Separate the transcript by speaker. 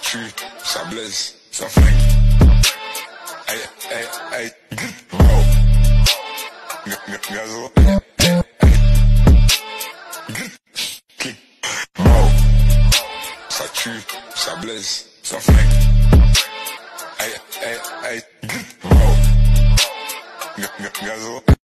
Speaker 1: tue, ça blesse, ça flingue. Aïe, aïe, aïe, wow. Gazo, wow. Ça tue, ça blesse, ça flingue. Aïe, aïe, aïe, wow. Gazo.